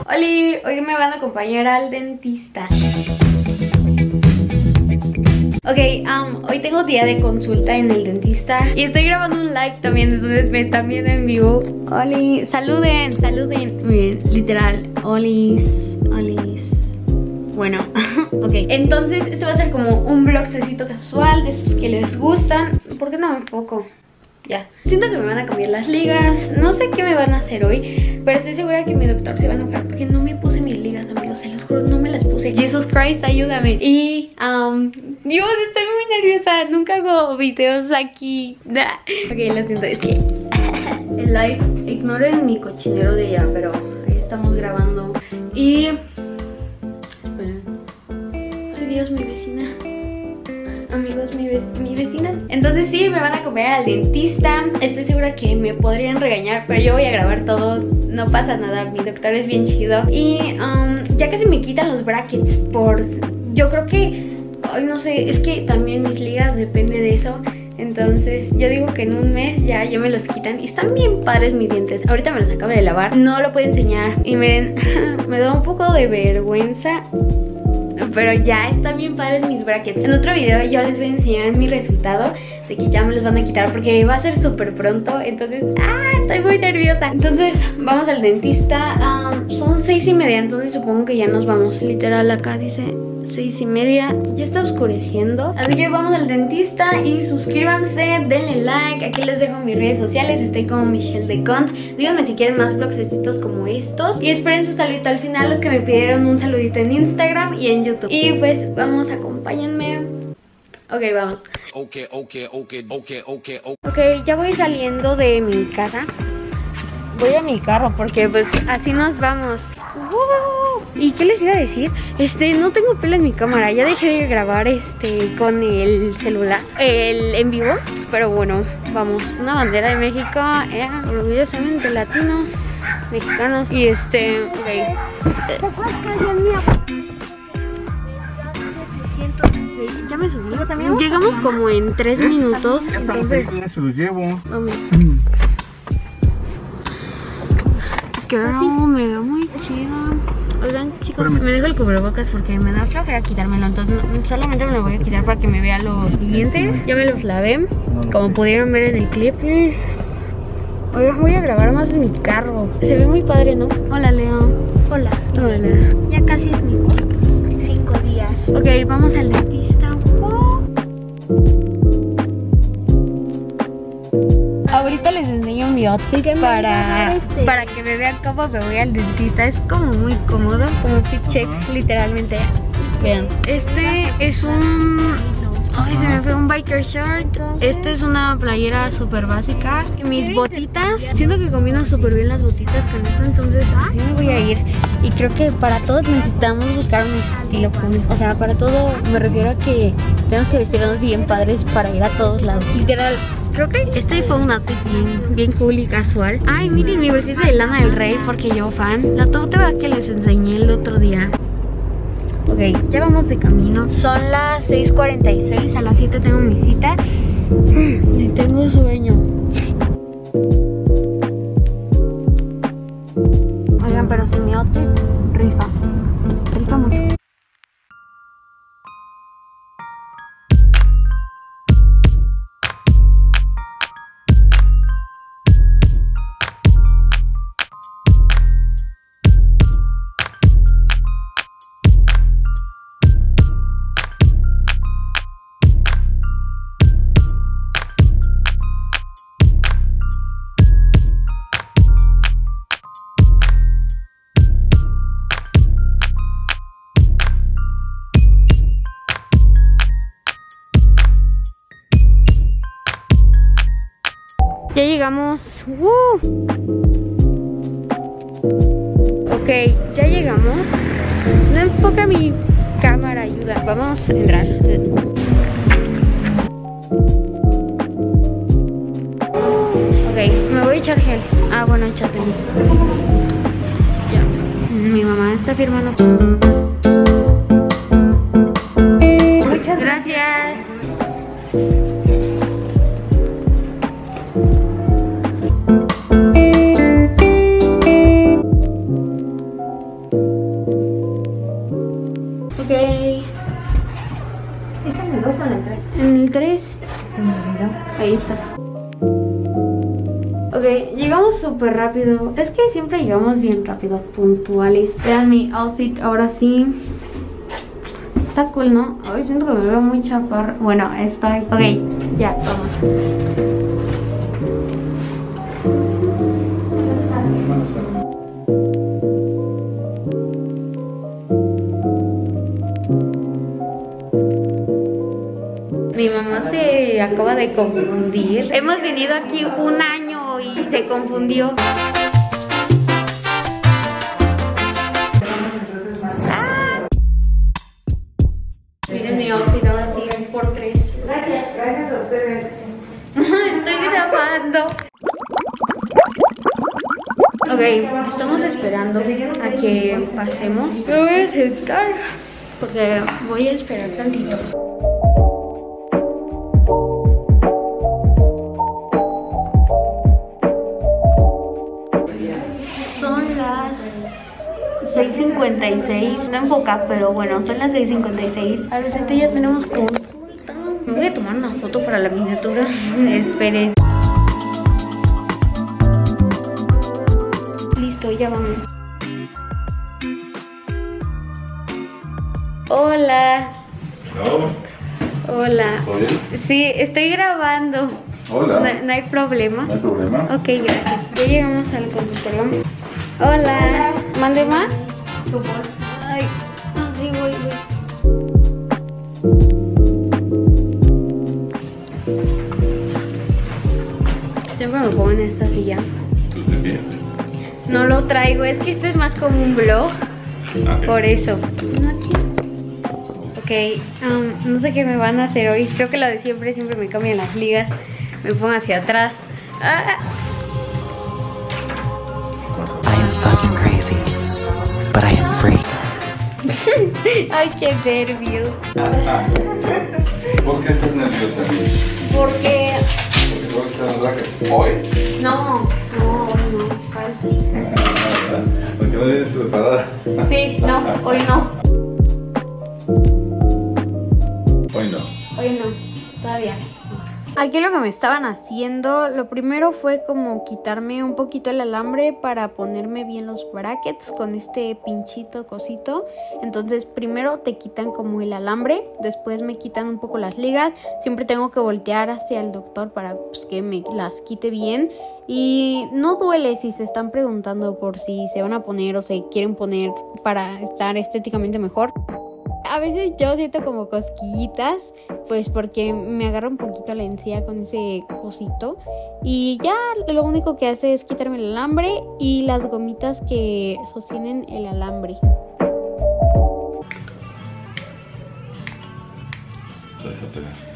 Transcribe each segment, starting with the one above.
Oli, hoy me van a acompañar al dentista. Ok, hoy tengo día de consulta en el dentista y estoy grabando un live también, entonces me están viendo en vivo. Oli, saluden. Miren, literal, olis. Bueno, ok. Entonces este va a ser como un vlogcito casual de esos que les gustan. ¿Por qué no me enfoco? Ya. Siento que me van a cambiar las ligas. No sé qué me van a hacer hoy, pero estoy segura que mi doctor se va a enojar porque no me puse mis ligas, amigos. Se los juro, no me las puse. Jesus Christ, ayúdame. Y, Dios, estoy muy nerviosa. Nunca hago videos aquí. Ok, lo siento, es que el live, ignoren mi cochinero de allá, pero ahí estamos grabando. Y... ay, Dios, mi vecina. Amigos, mi vecina. Entonces sí, me van a acompañar al dentista. Estoy segura que me podrían regañar, pero yo voy a grabar todo. No pasa nada, mi doctor es bien chido. Y ya casi me quitan los brackets por... yo creo que... ay, no sé, es que también mis ligas depende de eso. Entonces yo digo que en un mes ya me los quitan. Y están bien padres mis dientes. Ahorita me los acabo de lavar. No lo puedo enseñar. Y miren, me da un poco de vergüenza, pero ya están bien padres mis brackets. En otro video yo les voy a enseñar mi resultado de que ya me los van a quitar porque va a ser súper pronto. Entonces, estoy muy nerviosa. Entonces, vamos al dentista. Son 6:30, entonces supongo que ya nos vamos. Literal, acá dice 6:30. Ya está oscureciendo. Así que vamos al dentista y suscríbanse, denle like. Aquí les dejo mis redes sociales. Estoy como Michelle de Cont. Díganme si quieren más vlogcitos como estos. Y esperen su saludito al final, los que me pidieron un saludito en Instagram y en YouTube. Y pues vamos, acompáñenme. Ok, vamos. Ok, ya voy saliendo de mi casa. Voy a mi carro porque pues así nos vamos. ¿Y qué les iba a decir? No tengo pelo en mi cámara. Ya dejé de grabar con el celular, el en vivo. Pero bueno, vamos. Una bandera de México, orgullosamente latinos, mexicanos. Y ok. Ya me subí. Llegamos como en 3 minutos. Entonces se los llevo. vamos. Girl, me veo muy chida. Oigan, chicos, me dejo el cubrebocas porque me da flojera quitármelo. Entonces solamente me lo voy a quitar para que me vean los dientes. Ya me los lavé, como pudieron ver en el clip. Oigan, voy a grabar más en mi carro. Se ve muy padre, ¿no? Hola, Leo. Hola. Ya casi es mi 5 días. Ok, vamos al dentista. Ahorita les enseño mi outfit para que me vean cómo me voy al dentista. Es como muy cómodo, como fit check, literalmente. Vean, es un... ay, se me fue un biker shirt. Es una playera súper básica. Mis botitas, siento que combinan súper bien las botitas con esto. Entonces así me voy a ir. Y creo que para todos necesitamos buscar un estilo cool. O sea, para todo me refiero a que tenemos que vestirnos bien padres para ir a todos lados. Literal, creo que fue un outfit bien cool y casual. Ay, miren, mi bolsita de Lana del Rey porque yo fan. La tote que les enseñé el otro día. Ok, ya vamos de camino. Son las 6:46, a las 7 tengo mi cita. Y tengo sueño. Oigan, pero si mi outfit rifa mucho. Ya llegamos. Ok, ya llegamos. No enfoca mi cámara, ayuda. Vamos a entrar. Ok, me voy a echar gel. Bueno, échate. Ya. Mi mamá está firmando. Muchas gracias. Llegamos súper rápido. Es que siempre llegamos bien rápido, puntuales. Vean mi outfit, ahora sí. Está cool, ¿no? Ay, siento que me veo muy chaparra. Bueno, estoy. Ok, ya, vamos. Mi mamá se acaba de confundir. Hemos venido aquí un año y se confundió. Miren mi outfit ahora sí, por 3. Gracias a ustedes. Estoy grabando. Ok, estamos esperando a que pasemos. Me voy a sentar porque voy a esperar tantito. Son las 6:56, no enfoca, pero bueno, son las 6:56. A ver, ya tenemos consulta. Me voy a tomar una foto para la miniatura. Esperen. Listo, ya vamos. Hola. Hola. ¿Todo bien? Sí, estoy grabando. Hola. No hay problema. No hay problema. Ok, gracias. Ya llegamos al consultorio. Hola. ¿Mande más? Ay, así voy. Siempre me pongo en esta silla. ¿Tú te pides? No lo traigo, es que este es más como un vlog. Por eso. No aquí. Ok, no sé qué me van a hacer hoy. Creo que lo de siempre me cambian las ligas. Me pongo hacia atrás. ¡Ah! I am fucking crazy, but I am free. Ay, qué nervios. ¿Por qué estás nerviosa? Porque... ¿Porque tú estás en rackets hoy? No. ¿Por qué no vienes preparada? Sí, no, hoy no. Hoy no. Hoy no, todavía. Aquí lo que me estaban haciendo, lo primero fue como quitarme un poquito el alambre para ponerme bien los brackets con este pinchito cosito. Entonces primero te quitan como el alambre, después me quitan un poco las ligas. Siempre tengo que voltear hacia el doctor para pues, que me las quite bien. Y no duele si se están preguntando por si se van a poner o se quieren poner para estar estéticamente mejor. A veces yo siento como cosquillitas, pues porque me agarra un poquito la encía con ese cosito. Y ya lo único que hace es quitarme el alambre y las gomitas que sostienen el alambre. Vas a pegar.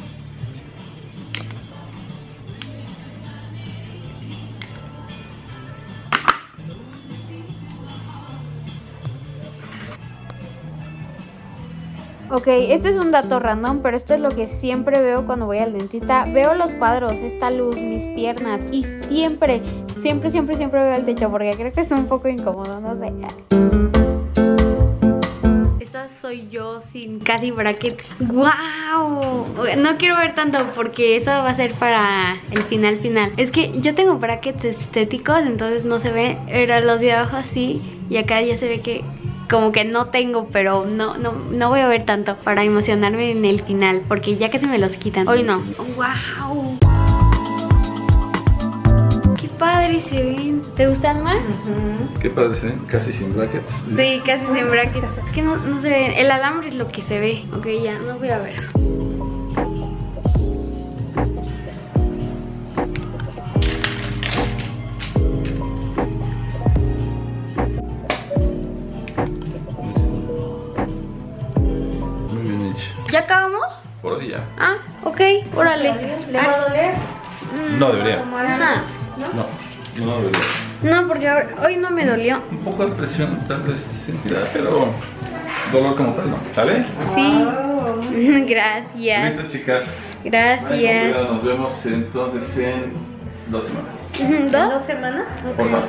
Ok, este es un dato random, pero esto es lo que siempre veo cuando voy al dentista. Veo los cuadros, esta luz, mis piernas y siempre veo el techo porque creo que es un poco incómodo, no sé. Esta soy yo sin casi brackets. ¡Wow! No quiero ver tanto porque eso va a ser para el final. Es que yo tengo brackets estéticos, entonces no se ve, pero los de abajo sí y acá ya se ve que... como que no tengo, pero no voy a ver tanto para emocionarme en el final, porque ya casi me los quitan. Hoy no. ¡Wow! ¡Qué padre se ven! ¿Te gustan más? ¿Qué padre se ven? Casi sin brackets. Sí, casi sin brackets. Es que no se ve. El alambre es lo que se ve. Ok, ya, no voy a ver. ¿Ya acabamos? Por hoy ya. Ah, ok, órale. ¿Le va a doler? No debería. No, No debería. no, porque hoy no me dolió. Un poco de presión tal vez sentirá, pero dolor como tal no. ¿Sale? Sí. Gracias. Listo, chicas. Gracias. Bueno, nos vemos entonces en 2 semanas. ¿2? 2 semanas. Por favor.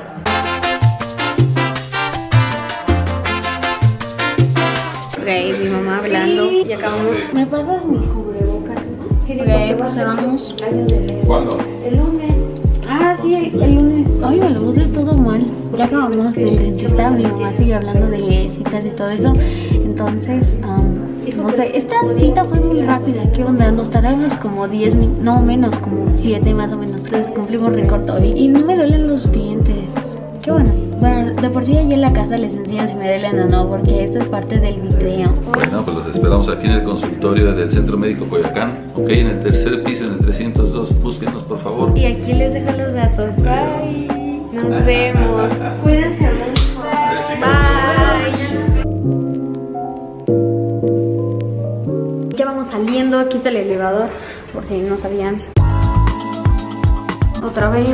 Ok, mi mamá hablando. Y acabamos. Sí. ¿Me pasas mi cubrebocas? Ok, procedamos. ¿Cuándo? El lunes. Ah, sí, el lunes. Ay, me lo voy a hacer todo mal. Ya acabamos del dentista, mi mamá sigue hablando de citas y todo eso. Entonces, no sé, esta cita fue muy rápida. ¿Qué onda? Nos tardamos como 10 minutos, no menos, como 7 más o menos. Entonces cumplimos récord hoy. Y no me duelen los dientes. Qué bueno. Bueno, de por sí allí en la casa les enseño si me duelen o no, porque esto es parte del video. Bueno, pues los esperamos aquí en el consultorio del Centro Médico Coyoacán. Ok, en el tercer piso, en el 302. Búsquenos, por favor. Y aquí les dejo los datos. Bye. Nos vemos. Cuídense mucho. Bye. Ya vamos saliendo. Aquí está el elevador, por si no sabían. Otra vez.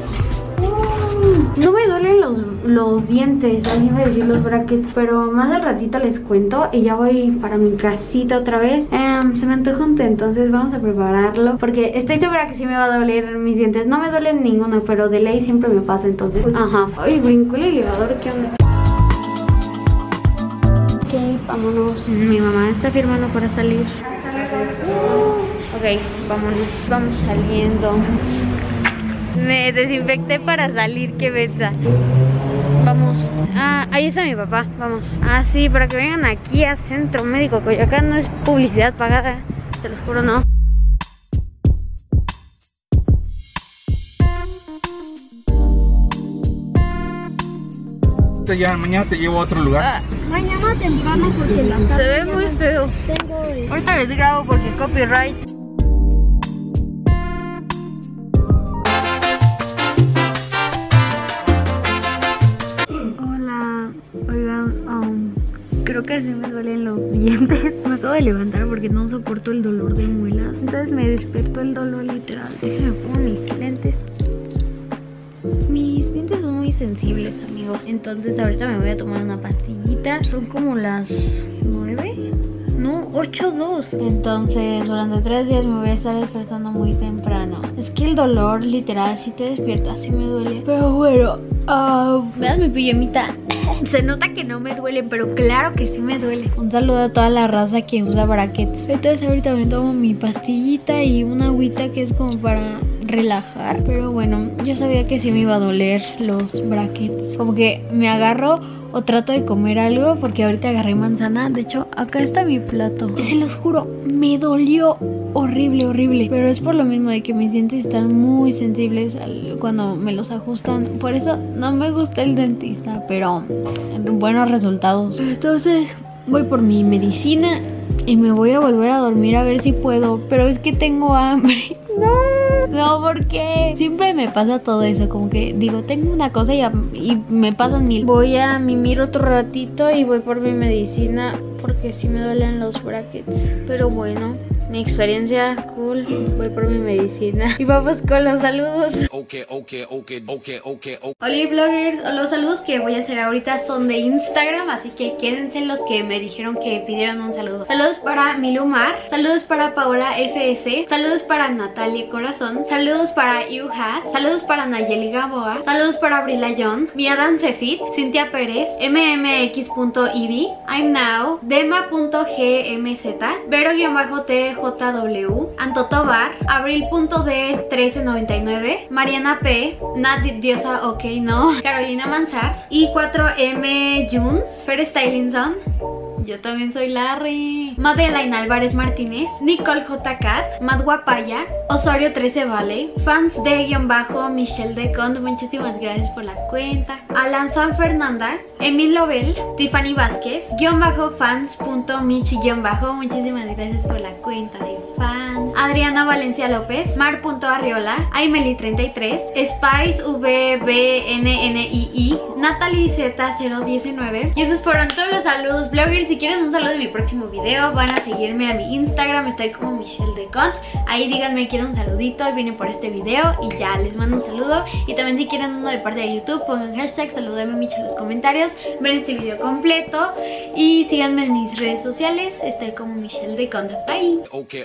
No me duelen los dientes, ahí iba a decir los brackets, pero más al ratito les cuento. Y ya voy para mi casita otra vez. Se me antojó un té, entonces vamos a prepararlo, porque estoy segura que sí me va a doler mis dientes. No me duelen ninguno, pero de ley siempre me pasa, entonces. Ajá. Ay, brincó el elevador, ¿qué onda? Ok, vámonos. Mi mamá está firmando para salir. Ok, vámonos. Vamos saliendo. Me desinfecté para salir, qué besa. Vamos. Ah, ahí está mi papá, vamos. Ah, sí, para que vengan aquí a Centro Médico Coyoacán. No es publicidad pagada, te lo juro, no. Ya, mañana te llevo a otro lugar. Mañana temprano porque la tarde Se ve muy feo. tengo... Ahorita les grabo porque copyright. Hola, oigan, creo que así me duelen los dientes. Me acabo de levantar porque no soporto el dolor de muelas. Entonces me despertó el dolor literal. Déjenme poner mis lentes. Mis dientes son muy sensibles, amigos. Entonces ahorita me voy a tomar una pastillita. Son como las 9. No, 8:02. Entonces durante 3 días me voy a estar despertando muy temprano. Es que el dolor literal si te despiertas sí me duele. Pero bueno, vean mi pijamita. Se nota que no me duele, pero claro que sí me duele. Un saludo a toda la raza que usa brackets. Entonces ahorita me tomo mi pastillita y una agüita que es como para relajar. Pero bueno, yo sabía que sí me iba a doler los brackets. Como que me agarro o trato de comer algo, porque ahorita agarré manzana. De hecho, acá está mi plato. Se los juro, me dolió horrible, horrible. Pero es por lo mismo de que mis dientes están muy sensibles cuando me los ajustan. Por eso no me gusta el dentista, pero buenos resultados. Entonces voy por mi medicina y me voy a volver a dormir a ver si puedo. Pero es que tengo hambre. No, porque siempre me pasa todo eso. Como que digo, tengo una cosa y me pasan mil. Voy a mimir otro ratito y voy por mi medicina, porque sí me duelen los brackets. Pero bueno, mi experiencia cool. Voy por mi medicina y vamos con los saludos. Hola vloggers, los saludos que voy a hacer ahorita son de Instagram, así que quédense los que me dijeron que pidieron un saludo. Saludos para Milumar, saludos para Paola FS, saludos para Natalia Corazón, saludos para Yuhas, saludos para Nayeli Gamboa, saludos para Brila John, Miadan Cefit, Cintia Pérez, MMX.ibi, I'm Now, Dema.gmz, Vero-TJW, Antotobar, Abril.d1399, Mariana P, Nat Diosa OK No, Carolina Manzar y 4M Junes, Fer Stylinson. Yo también soy Larry. Madeleine Álvarez Martínez, Nicole J. Cat, Matt Guapaya, Osorio 13 Vale, fans de Michelle de Cont, muchísimas gracias por la cuenta. Alan San Fernanda, Emil Lobel, Tiffany Vázquez, _fans.mich_, muchísimas gracias por la cuenta de fan. Adriana Valencia López, Mar.arriola, Aimeli33, Spice VBNNII, Natalie Z019. Y esos fueron todos los saludos, bloggers. Si quieren un saludo de mi próximo video, van a seguirme a mi Instagram, estoy como Michelle de Cont. Ahí díganme quiero un saludito y vienen por este video y ya les mando un saludo. Y también si quieren uno de parte de YouTube, pongan hashtag saludame Michelle en los comentarios, ven este video completo y síganme en mis redes sociales, estoy como Michelle de Cont. Bye.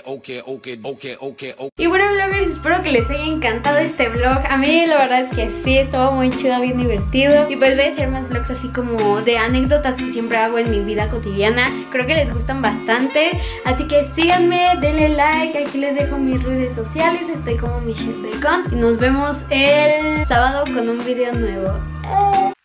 Y bueno, vloggers, espero que les haya encantado este vlog. A mí la verdad es que sí, estuvo muy chido, bien divertido. Y pues pues voy a hacer más vlogs así como de anécdotas que siempre hago en mi vida cotidiana. Creo que les gustan bastante, así que síganme, denle like. Aquí les dejo mis redes sociales, estoy como Michelle Delcon y nos vemos el sábado con un video nuevo.